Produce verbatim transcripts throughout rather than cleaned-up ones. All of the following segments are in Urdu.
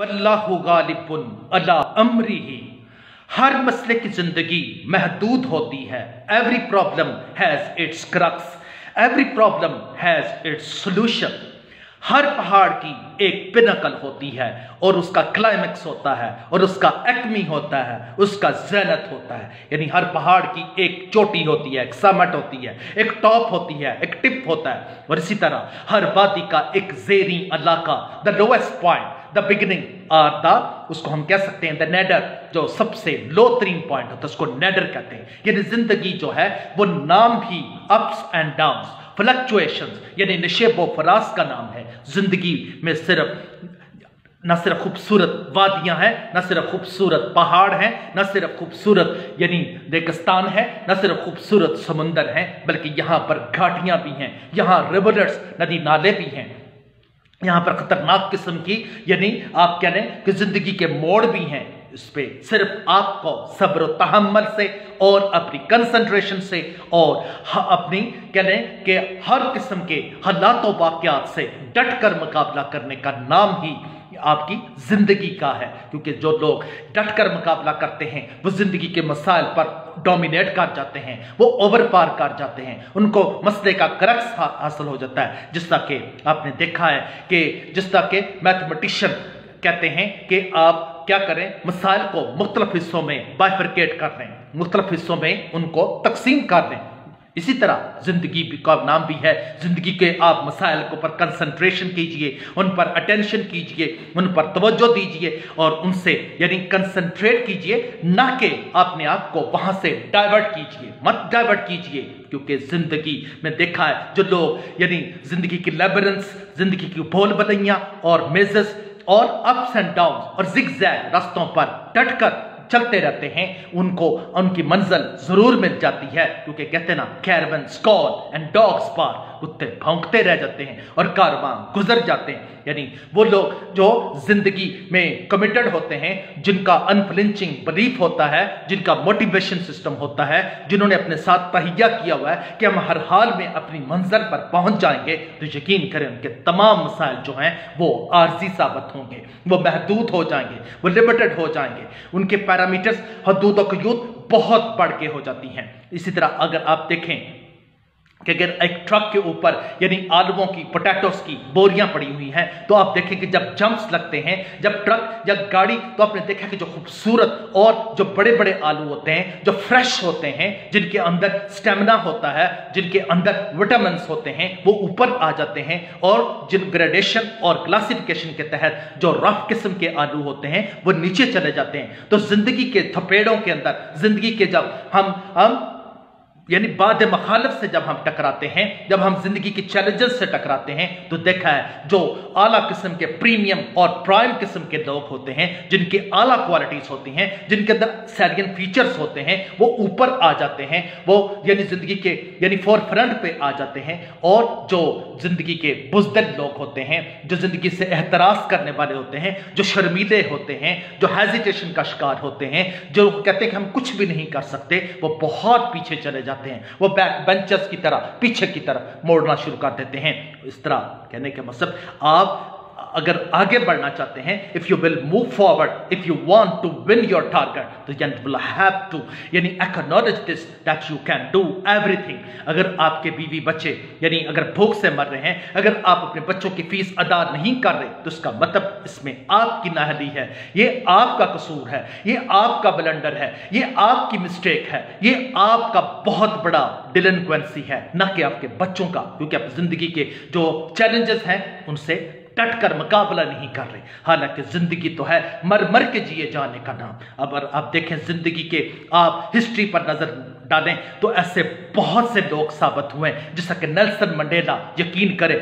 वल्लाहु गालिबुन अला अम्रिही। हर मसले की जिंदगी महदूद होती है। Every problem has its crux, every problem has its solution. हर पहाड़ की एक पिनकल होती है और उसका क्लाइमेक्स होता है और उसका एक्मी होता है, उसका ज़ैनत होता है। यानी हर पहाड़ की एक चोटी होती है, एक समट होती है, एक टॉप होती है, एक टिप होता है। और इसी तरह हर वादी का एक ज़ेरी इलाका, the lowest point, the beginning और द, उसको हम कह सकते हैं द नेडर, जो सबसे लो तरीन पॉइंट होता है उसको नेडर कहते हैं। यानी जिंदगी जो है वो नाम ही अप्स एंड डाउन्स, फ्लक्चुएशंस, यानी नशेबो फराज का नाम है। जिंदगी में सिर्फ न सिर्फ खूबसूरत वादियां हैं, न सिर्फ खूबसूरत पहाड़ हैं, न सिर्फ खूबसूरत यानी रेगिस्तान है, न सिर्फ खूबसूरत समुंदर हैं, बल्कि यहाँ पर घाटियां भी हैं, यहाँ रिवरट्स, नदी नाले भी हैं, यहाँ पर खतरनाक किस्म की यानी आप कह लें कि जिंदगी के मोड़ भी हैं। इस पे सिर्फ आपको सब्र तहम्मुल से और अपनी कंसंट्रेशन से और अपनी कह लें कि हर किस्म के हालात और वाक़यात से डट कर मुकाबला करने का नाम ही आपकी जिंदगी का है। क्योंकि जो लोग डट कर मुकाबला करते हैं वो जिंदगी के मसाइल पर डोमिनेट कर जाते हैं, वो ओवर पार कर जाते हैं, उनको मसले का क्रक्स हा, हासिल हो जाता है। जिस तरह के आपने देखा है कि जिस तरह के मैथमेटिशियन कहते हैं कि आप क्या करें, मसाइल को मुख्तलिफ हिस्सों में बाइफरकेट कर दें, मुख्तलिफ हिस्सों में उनको तकसीम कर दें। इसी तरह जिंदगी का नाम भी है। जिंदगी के आप मसाइल के ऊपर कंसंट्रेशन कीजिए, उन पर अटेंशन कीजिए, उन पर तवज्जो दीजिए और उनसे यानी कंसंट्रेट कीजिए, ना कि अपने आप को वहां से डाइवर्ट कीजिए, मत डाइवर्ट कीजिए। क्योंकि जिंदगी में देखा है जो लोग यानी जिंदगी की लेबरेंस, जिंदगी की भोल भलैयां और मेज़ेस और अप्स एंड डाउन्स और जिगजैग रास्तों पर डटकर चलते रहते हैं, उनको उनकी मंजिल जरूर मिल जाती है। क्योंकि कहते ना कैरवन स्कॉल एंड डॉग्स पार, कुत्ते भौंकते रह जाते हैं और कारवां गुजर जाते हैं। यानी वो लोग जो जिंदगी में कमिटेड होते हैं, जिनका अनफ्लिंचिंग बिलीफ होता है, जिनका मोटिवेशन सिस्टम होता है, जिन्होंने अपने साथ तहिया किया हुआ है कि हम हर हाल में अपनी मंजिल पर पहुंच जाएंगे, तो यकीन करें उनके तमाम मसाइल जो हैं वो आर्जी साबित होंगे, वो महदूद हो जाएंगे, वो लिमिटेड हो जाएंगे, उनके पैरामीटर्स हदूद और क़यूद बहुत बढ़ के हो जाती हैं। इसी तरह अगर आप देखें कि अगर एक ट्रक के ऊपर यानी आलुओं की, पोटैटोस की बोरियां पड़ी हुई हैं, तो आप देखें कि जब जंप्स लगते हैं, जब ट्रक या गाड़ी, तो आपने देखा कि जो खूबसूरत और जो बड़े बड़े आलू होते हैं, जो फ्रेश होते हैं, जिनके अंदर स्टेमिना होता है, जिनके अंदर विटामिन होते हैं, वो ऊपर आ जाते हैं। और जिन ग्रेडेशन और क्लासिफिकेशन के तहत जो रफ किस्म के आलू होते हैं वो नीचे चले जाते हैं। तो जिंदगी के थपेड़ों के अंदर, जिंदगी के जब हम हम यानी बाद मखालफ से जब हम टकराते हैं, जब हम जिंदगी की चैलेंजेस से टकराते हैं, तो देखा है जो आला किस्म के प्रीमियम और प्राइम किस्म के लोग होते हैं, जिनके आला क्वालिटीज होती हैं, जिनके अंदर सैलियन फीचर्स होते हैं, वो ऊपर आ जाते हैं, वो यानी जिंदगी के यानी फोर फ्रंट पे आ जाते हैं। और जो जिंदगी के बुज़दिल लोग होते हैं, जो जिंदगी से एहतराज करने वाले होते हैं, जो शर्मीले होते हैं, जो हेजिटेशन का शिकार होते हैं, जो कहते हैं कि हम कुछ भी नहीं कर सकते, वो बहुत पीछे चले जाते हैं, वो बैक बेंचर्स की तरह पीछे की तरफ मोड़ना शुरू कर देते हैं। इस तरह कहने के मतलब आप अगर आगे बढ़ना चाहते हैं, if you will move forward, if you want to win your target, तो यू विल हैव टू यानी acknowledge this that you can do everything. अगर आपके बीवी बच्चे यानी अगर भूख से मर रहे हैं, अगर आप अपने बच्चों की फीस अदा नहीं कर रहे, तो इसका मतलब इसमें आपकी नाअहली है, ये आपका कसूर है, ये आपका ब्लंडर है, ये आपकी मिस्टेक है, ये आपका बहुत बड़ा डिलिंक्वेंसी है, ना कि आपके बच्चों का। क्योंकि आप जिंदगी के जो चैलेंजेस हैं उनसे डट कर मुकाबला नहीं कर रहे। हालांकि जिंदगी तो है मर मर के जिए जाने का नाम। अब आप देखें जिंदगी के आप हिस्ट्री पर नजर डालें तो ऐसे बहुत से लोग साबित हुए, जैसा कि नेल्सन मंडेला, यकीन करें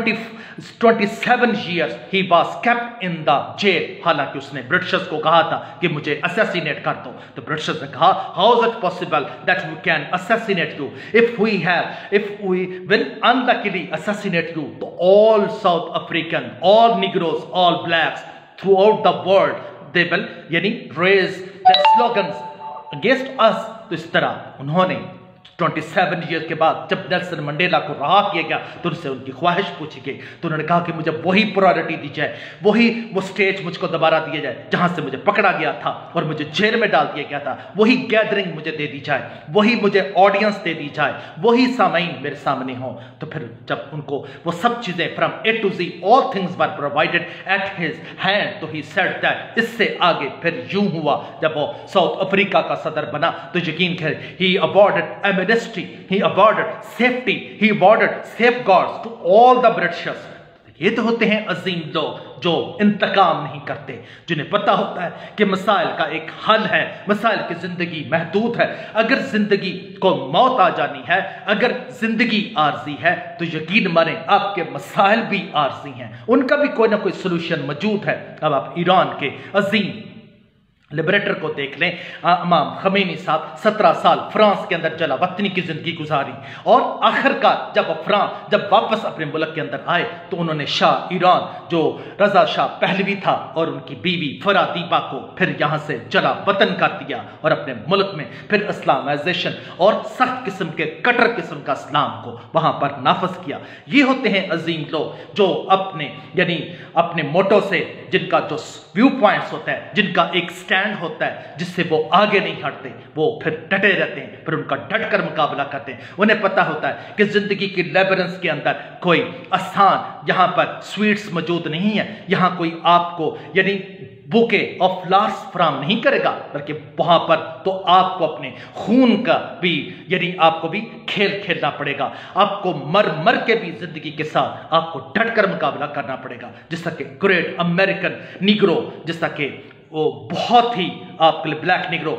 twenty seven years he was kept in the jail. हालांकि उसने ब्रिटिशर्स को कहा था कि मुझे असैसिनेट कर दो, तो ब्रिटिशर्स ने कहा how is it possible that we can assassinate you, if we have if we will unluckily assassinate you, तो all South African, all Negroes, all blacks throughout the world, they will यानी raise their slogans against us। तो इस तरह उन्होंने सत्ताईस ایئر کے بعد جب نیلسن منڈیلا کو رہا کیا گیا تو ان سے ان کی خواہش پوچھی گئی تو انہوں نے کہا کہ مجھے وہی پرائورٹی دی جائے، وہی وہ سٹیج مجھ کو دوبارہ دیا جائے جہاں سے مجھے پکڑا گیا تھا اور مجھے جیل میں ڈال دیا گیا تھا، وہی گیدرنگ مجھے دے دی جائے، وہی مجھے آڈینس دے دی جائے، وہی سامعین میرے سامنے ہوں۔ تو پھر جب ان کو وہ سب چیزیں from A to Z all things were provided at his hand تو he said that اس سے آگے پھر یوں ہوا جب وہ ساؤتھ افریقہ کا صدر بنا تو یقین کریں he awarded amnesty, he awarded safety, he awarded safeguards to all the Britishers۔ یہ تو ہوتے ہیں عظیم لوگ جو انتقام نہیں کرتے، جنہیں پتہ ہوتا ہے کہ مسائل کا ایک حل ہے، مسائل کی زندگی محدود ہے، اگر زندگی کو موت آ جانی ہے، اگر زندگی عارضی ہے تو یقین مانیں آپ کے مسائل بھی عارضی ہیں، ان کا بھی کوئی نہ کوئی سلوشن موجود ہے۔ اب آپ ایران کے عظیم لبریٹر کو دیکھ لیں، امام خمینی صاحب سترہ سال فرانس کے اندر جلا وطنی کی زندگی گزاری اور آخر کار جب فرانس جب واپس اپنے ملک کے اندر آئے تو انہوں نے شاہ ایران جو رضا شاہ پہلوی تھا اور ان کی بیوی فرادیبہ کو پھر یہاں سے جلا وطن کر دیا اور اپنے ملک میں پھر اسلامائزیشن اور سخت قسم کے کٹر قسم کا اسلام کو وہاں پر نافذ کیا۔ یہ ہوتے ہیں عظیم لوگ جو اپنے یعنی اپنے موٹو سے، جن کا جو ویو پوائنٹس ہوتا ہے، جن کا ایک سٹینڈ ہوتا ہے جس سے وہ آگے نہیں ہٹتے، وہ پھر ڈٹے رہتے ہیں، پھر ان کا ڈٹ کر مقابلہ کرتے ہیں۔ انہیں پتہ ہوتا ہے کہ زندگی کی لیبرنس کے اندر کوئی آسان یہاں پر سویٹس موجود نہیں ہے، یہاں کوئی آپ کو یعنی بوکے آف فلاورز فراہم نہیں کرے گا، بلکہ وہاں پر تو آپ کو اپنے خون کا بھی یعنی آپ کو بھی کھیل کھیلنا پڑے گا، آپ کو مر مر کے بھی زندگی کے ساتھ آپ کو ڈٹ کر مقابلہ کرنا پڑے گا۔ جس طرح کہ گریٹ امریکن نیگرو، جس طرح کہ وہ بہت ہی آپ کے لیے black negro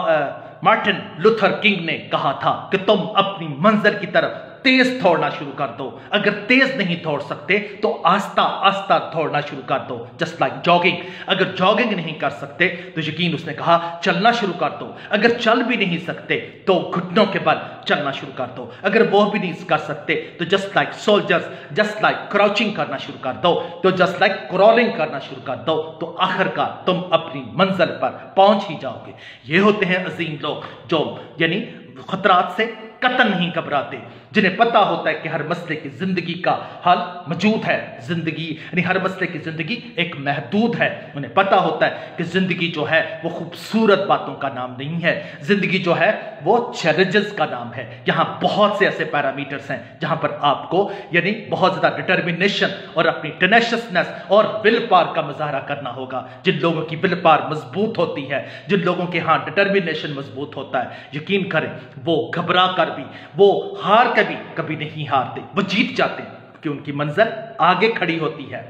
Martin Luther King نے کہا تھا کہ تم اپنی منزل کی طرف تیز دوڑنا شروع کر دو، اگر تیز نہیں دوڑ سکتے تو آہستہ آہستہ دوڑنا شروع کر دو، جسٹ لائک جاگنگ، اگر جاگنگ نہیں کر سکتے تو یقین اس نے کہا چلنا شروع کر دو، اگر چل بھی نہیں سکتے تو گھٹنوں کے بل چلنا شروع کر دو، اگر وہ بھی نہیں کر سکتے تو just like soldiers just like crouching کرنا شروع کر دو، تو جسٹ لائک کرالنگ کرنا شروع کر دو، تو آخر کار تم اپنی منزل پر پہنچ ہی جاؤ گے۔ یہ ہوتے ہیں عظیم لوگ جو یعنی خطرات سے قطعاً نہیں گھبراتے، جنہیں پتہ ہوتا ہے کہ ہر مسئلے کی زندگی کا حل موجود ہے، زندگی یعنی ہر مسئلے کی زندگی ایک محدود ہے، انہیں پتہ ہوتا ہے کہ زندگی جو ہے وہ خوبصورت باتوں کا نام نہیں ہے، زندگی جو ہے وہ چیلنجز کا نام ہے۔ یہاں بہت سے ایسے پیرامیٹرز ہیں جہاں پر آپ کو یعنی بہت زیادہ ڈٹرمنیشن اور اپنی ٹینیشسنس اور ول پار کا مظاہرہ کرنا ہوگا۔ جن لوگوں کی ول پار مضبوط ہوتی ہے، جن لوگوں کے ہاں ڈٹرمنیشن مضبوط ہوتا ہے، یقین کریں وہ گھبرا کر بھی، وہ ہار کر بھی کبھی نہیں ہارتے، وہ جیت جاتے ہیں کہ ان کی منزل آگے کھڑی ہوتی ہے۔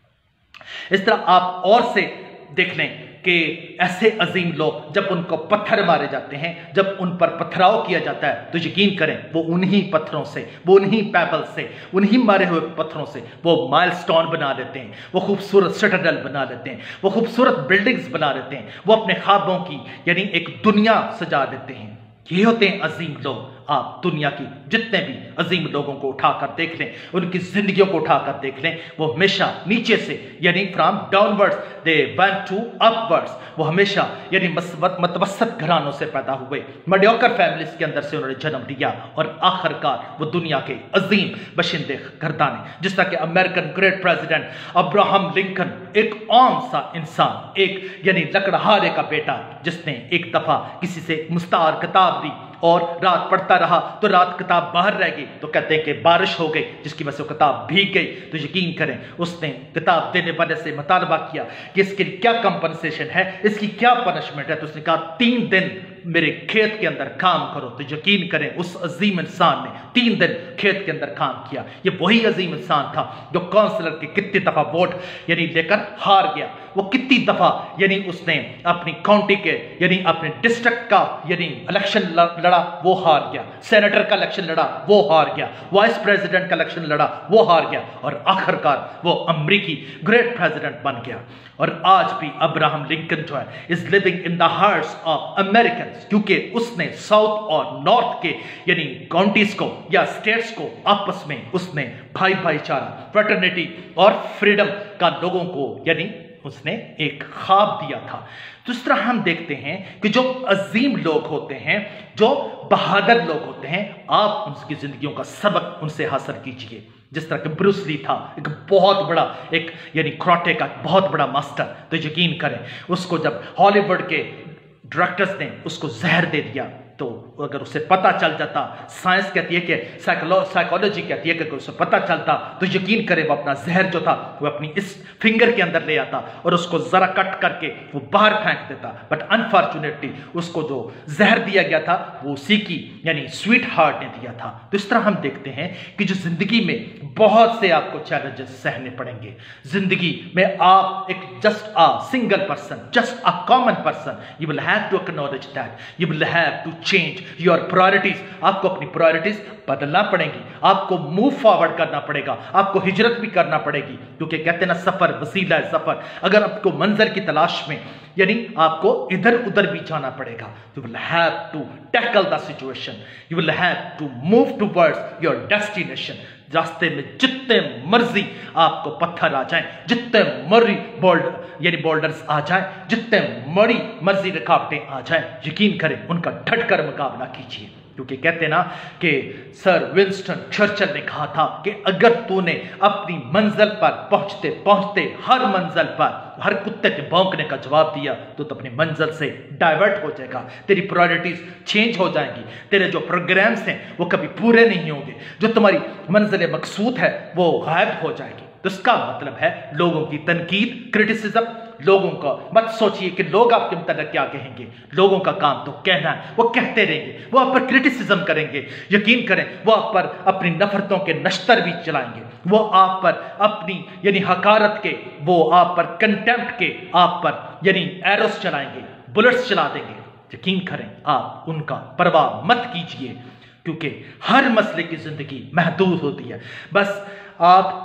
اس طرح آپ اور سے دیکھ لیں کہ ایسے عظیم لوگ جب ان کو پتھر مارے جاتے ہیں، جب ان پر پتھراؤ کیا جاتا ہے تو یقین کریں وہ انہی پتھروں سے، وہ انہی پیبل سے، انہی مارے ہوئے پتھروں سے وہ مائل سٹون بنا لیتے ہیں، وہ خوبصورت سٹیڈل بنا لیتے ہیں، وہ خوبصورت بلڈنگز بنا لیتے ہیں، وہ اپنے خوابوں کی یعنی ایک دنیا سجا دیتے ہیں۔ یہ ہوتے ہیں عظیم لوگ۔ آپ دنیا کی جتنے بھی عظیم لوگوں کو اٹھا کر دیکھ لیں، ان کی زندگیوں کو اٹھا کر دیکھ لیں، وہ ہمیشہ نیچے سے یعنی from downwards they went to upwards, وہ ہمیشہ یعنی متوسط گھرانوں سے پیدا ہوئے، میڈیوکر فیملیز کے اندر سے انہوں نے جنم لیا اور آخر کار وہ دنیا کے عظیم باشندے گردانے، جس طرح کہ American great president Abraham Lincoln ایک عام سا انسان، ایک یعنی لکڑہارے کا بیٹا، جس نے ایک دفعہ کسی سے مستعار کتاب لی اور رات پڑھتا رہا تو رات کتاب باہر رہ گئی، تو کہتے ہیں کہ بارش ہو گئی جس کی وجہ سے وہ کتاب بھیگ گئی، تو یقین کریں اس نے کتاب دینے والے سے مطالبہ کیا کہ اس کے لیے کیا کمپنسیشن ہے، اس کی کیا پنشمنٹ ہے، تو اس نے کہا تین دن میرے کھیت کے اندر کام کرو، تو یقین کریں اس عظیم انسان نے تین دن کھیت کے اندر کام کیا۔ یہ وہی عظیم انسان تھا جو کونسلر کے کتنی دفعہ ووٹ یعنی لے کر ہار گیا، وہ کتنی دفعہ یعنی اس نے اپنی کاؤنٹی کے یعنی اپنے ڈسٹرکٹ کا یعنی الیکشن لڑا، وہ ہار گیا، سینیٹر کا الیکشن لڑا، وہ ہار گیا، وائس پریزیڈنٹ کا الیکشن لڑا، وہ ہار گیا، اور آخر کار وہ امریکی گریٹ پریزیڈنٹ بن گیا۔ اور آج بھی ابراہم لنکن جو ہے is living in the hearts of Americans، کیونکہ اس نے ساؤتھ اور نارتھ کے یعنی کاؤنٹیز کو یا اسٹیٹس کو آپس میں اس نے بھائی بھائی چارہ، فریٹرنیٹی اور فریڈم کا لوگوں کو یعنی اس نے ایک خواب دیا تھا۔ تو اس طرح ہم دیکھتے ہیں کہ جو عظیم لوگ ہوتے ہیں، جو بہادر لوگ ہوتے ہیں، آپ ان کی زندگیوں کا سبق ان سے حاصل کیجئے۔ جس طرح کہ بروس لی تھا، ایک بہت بڑا ایک یعنی کراٹے کا بہت بڑا ماسٹر، تو یقین کریں اس کو جب ہالی ووڈ کے ڈائریکٹرز نے اس کو زہر دے دیا، تو اگر اسے پتہ چل جاتا، سائنس کہتی ہے کہ سائیکالوجی کہتی ہے کہ اگر اسے پتہ چلتا تو یقین کرے وہ اپنا زہر جو تھا وہ اپنی اس فنگر کے اندر لے آتا اور اس کو ذرا کٹ کر کے وہ باہر پھینک دیتا۔ بٹ انفارچونیٹلی اس کو جو زہر دیا گیا تھا وہ اسی کی یعنی سویٹ ہارٹ نے دیا تھا۔ تو اس طرح ہم دیکھتے ہیں کہ جو زندگی میں بہت سے آپ کو چیلنجز سہنے پڑیں گے، زندگی میں آپ ایک just a single person, just a common person, you will have to acknowledge that, you will have to change your priorities. آپ کو اپنی پرائرٹیز بدلنا پڑیں گی، آپ کو موو فارورڈ کرنا پڑے گا، آپ کو ہجرت بھی کرنا پڑے گی، کیونکہ کہتے ہیں نا سفر وسیلہ ہے سفر۔ اگر آپ کو منظر کی تلاش میں یعنی آپ کو ادھر ادھر بھی جانا پڑے گا، you will have to tackle the situation, you will have to move towards your destination۔ راستے میں جتنے مرضی آپ کو پتھر آ جائیں، جتنے مرضی بولڈ یعنی بولڈرز آ جائیں، جتنے مری مرضی رکاوٹیں آ جائیں، یقین کریں ان کا ڈٹ کر مقابلہ کیجیے۔ کیونکہ کہتے ہیں نا کہ سر ونسٹن چرچل نے کہا تھا کہ اگر تو نے اپنی منزل پر پہنچتے پہنچتے ہر منزل پر ہر کتے کے بھونکنے کا جواب دیا تو تو اپنی منزل سے ڈائیورٹ ہو جائے گا، تیری پرائرٹیز چینج ہو جائیں گی، تیرے جو پروگرامز ہیں وہ کبھی پورے نہیں ہوں گے، جو تمہاری منزل مقصود ہے وہ غائب ہو جائے گی۔ تو اس کا مطلب ہے لوگوں کی تنقید، کرٹیسزم، لوگوں کا مت سوچئے کہ لوگ آپ کے متعلق کیا کہیں گے، لوگوں کا کام تو کہنا ہے، وہ کہتے رہیں گے، وہ آپ پر کرٹیسزم کریں گے، یقین کریں وہ آپ پر اپنی نفرتوں کے نشتر بھی چلائیں گے، وہ آپ پر اپنی یعنی حقارت کے، وہ آپ پر کنٹیمپٹ کے آپ پر یعنی ایروز چلائیں گے، بلٹس چلا دیں گے، یقین کریں آپ ان کا پرواہ مت کیجئے، کیونکہ ہر مسئلے کی زندگی محدود ہوتی ہے۔ بس آپ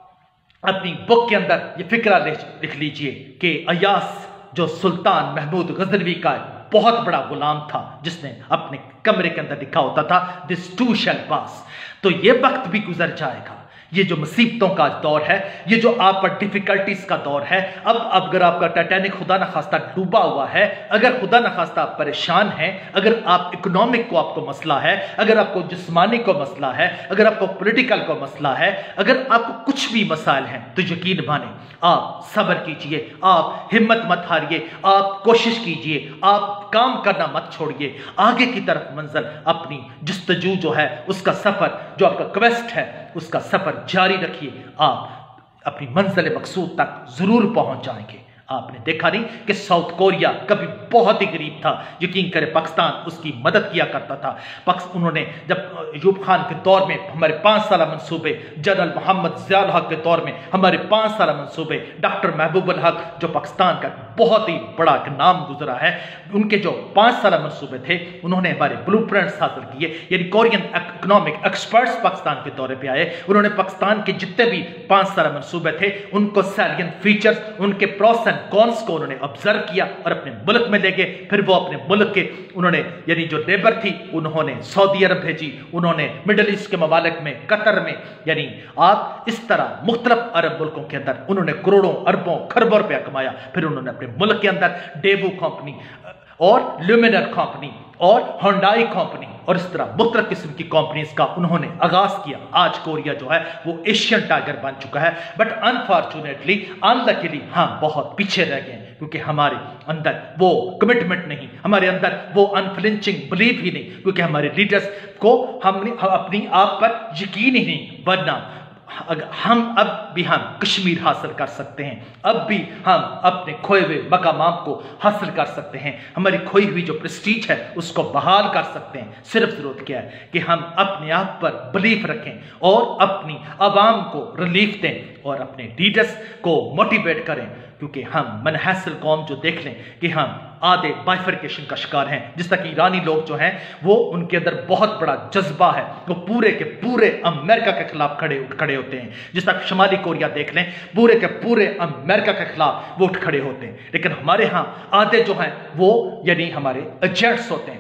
اپنی بک کے اندر یہ فکرہ لکھ لیجئے کہ ایاس جو سلطان محمود غزنوی کا بہت بڑا غلام تھا، جس نے اپنے کمرے کے اندر لکھا ہوتا تھا دس ٹو شیل پاس، تو یہ وقت بھی گزر جائے گا۔ یہ جو مصیبتوں کا دور ہے، یہ جو آپ پر ڈیفیکلٹیز کا دور ہے، اب اب اگر آپ کا ٹائٹینک خدا نخواستہ ڈوبا ہوا ہے، اگر خدا نخواستہ آپ پریشان ہیں، اگر آپ اکنامک کو آپ کو مسئلہ ہے، اگر آپ کو جسمانی کو مسئلہ ہے، اگر آپ کو پولیٹیکل کو مسئلہ ہے، اگر آپ کو کچھ بھی مسائل ہیں، تو یقین مانیں آپ صبر کیجئے، آپ ہمت مت ہاریے، آپ کوشش کیجئے، آپ کام کرنا مت چھوڑیے، آگے کی طرف منزل اپنی جستجو جو ہے اس کا سفر جو آپ کا کویسٹ ہے اس کا سفر جاری رکھیے، آپ اپنی منزل مقصود تک ضرور پہنچ جائیں گے۔ آپ نے دیکھا نہیں کہ ساؤتھ کوریا کبھی بہت ہی غریب تھا، یقین کرے پاکستان اس کی مدد کیا کرتا تھا۔ انہوں نے جب ایوب خان کے دور میں ہمارے پانچ سالہ منصوبے، جنرل محمد ضیاء الحق کے دور میں ہمارے پانچ سالہ منصوبے، ڈاکٹر محبوب الحق جو پاکستان کا بہت ہی بڑا نام گزرا ہے، ان کے جو پانچ سالہ منصوبے تھے انہوں نے ہمارے بلو پرنٹس حاصل کیے، یعنی کورین اکنامک ایکسپرٹس پاکستان کے دورے پہ آئے، انہوں نے پاکستان کے جتنے بھی پانچ سالہ منصوبے تھے ان کو سیلین فیچرز، ان کے پروس اینڈ کونس کو انہوں نے آبزرو کیا اور اپنے ملک میں لے گئے۔ پھر وہ اپنے ملک کے انہوں نے یعنی جو لیبر تھی انہوں نے سعودی عرب بھیجی، انہوں نے مڈل ایسٹ کے ممالک میں، قطر میں، یعنی آپ اس طرح مختلف عرب ملکوں کے اندر انہوں نے کروڑوں اربوں خربوں روپیہ کمایا۔ پھر انہوں نے اپنے ملک کے اندر ڈیوو کمپنی اور لیومینر کمپنی اور ہونڈائی کمپنی اور اس طرح مختلف قسم کی کمپنیز کا انہوں نے آغاز کیا۔ آج کوریا جو ہے وہ ایشین ٹائگر بن چکا ہے، بٹ انفارچونیٹلی انلکیلی ہم بہت پیچھے رہ گئے ہیں، کیونکہ ہمارے اندر وہ کمٹمنٹ نہیں، ہمارے اندر وہ انفلنچنگ بلیف ہی نہیں، کیونکہ ہمارے لیڈرز کو ہم نے اپنی آپ پر یقین ہی نہیں، ورنہ ہم اب بھی ہم کشمیر حاصل کر سکتے ہیں، اب بھی ہم اپنے کھوئے ہوئے مقامات کو حاصل کر سکتے ہیں، ہماری کھوئی ہوئی جو پریسٹیج ہے اس کو بحال کر سکتے ہیں۔ صرف ضرورت کیا ہے کہ ہم اپنے آپ پر بلیف رکھیں اور اپنی عوام کو ریلیف دیں اور اپنے لیڈرز کو موٹیویٹ کریں، کیونکہ ہم منحصر قوم جو دیکھ لیں کہ ہم آدھے بائفرکیشن کا شکار ہیں، جس طرح کہ ایرانی لوگ جو ہیں وہ ان کے اندر بہت بڑا جذبہ ہے، وہ پورے کے پورے امریکہ کے خلاف کھڑے اٹھ کھڑے ہوتے ہیں، جس طرح شمالی کوریا دیکھ لیں پورے کے پورے امریکہ کے خلاف وہ اٹھ کھڑے ہوتے ہیں، لیکن ہمارے ہاں آدھے جو ہیں وہ یعنی ہمارے ایجنٹس ہوتے ہیں،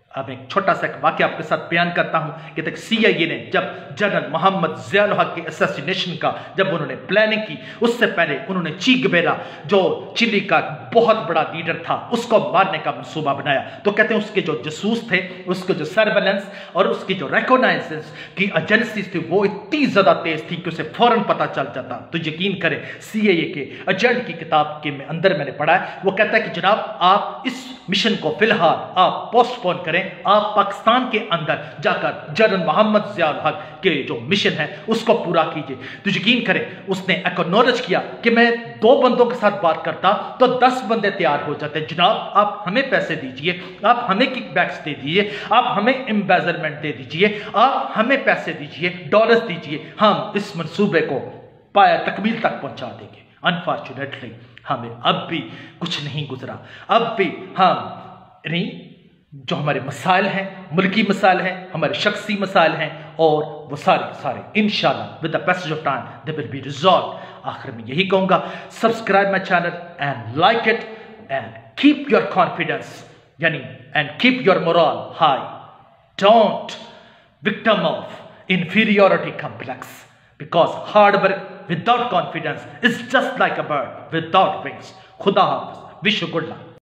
اب ایک چھوٹا سا ایک واقعہ آپ کے ساتھ بیان کرتا ہوں کہ تک سی آئی اے نے جب جنرل محمد ضیاء الحق کے اسیسینیشن کا جب انہوں نے پلاننگ کی، اس سے پہلے انہوں نے چی گویرا جو چلی کا بہت بڑا لیڈر تھا اس کو مارنے کا منصوبہ بنایا. تو کہتے ہیں اس کے جو جاسوس تھے، اس کے جو سرویلنس اور اس کی جو ریکونائزنس کی ایجنسیز تھی وہ اتنی زیادہ تیز تھی کہ اسے فوراً پتہ چل جاتا. تو یقین کریں سی آئی اے کے ایجنٹ کی کتاب کے اندر میں نے پڑھا ہے، وہ کہتا ہے کہ جناب آپ اس مشن کو فی الحال آپ پوسٹ پون کریں، آپ پاکستان کے اندر جا کر جنرل محمد ضیاء الحق کے جو مشن ہے اس کو پورا کیجئے. تو یقین کریں اس نے ایکنالج کیا کہ میں دو بندوں کے ساتھ بات کرتا تو دس بندے تیار ہو جاتے. جناب آپ ہمیں پیسے دیجئے، آپ ہمیں کک بیکس دے دیجئے، آپ ہمیں امبیزرمنٹ دے دیجئے، آپ ہمیں پیسے دیجئے، ڈالرز دیجئے، ہم اس منصوبے کو پایا تکمیل تک پہنچا دیں گے. انفارچونیٹلی ہمیں اب بھی کچھ نہیں گزرا. اب بھی ہم یعنی جو ہمارے مسائل ہیں، ملکی مسائل ہیں، ہمارے شخصی مسائل ہیں، اور وہ سارے سارے انشاءاللہ with the passage of time they will be resolved. آخر میں یہی کہوں گا، subscribe my channel and like it and keep your confidence یعنی and keep your morale high. Don't victim of inferiority complex, because hard work without confidence is just like a bird without wings. خدا حافظ. Wish you good luck.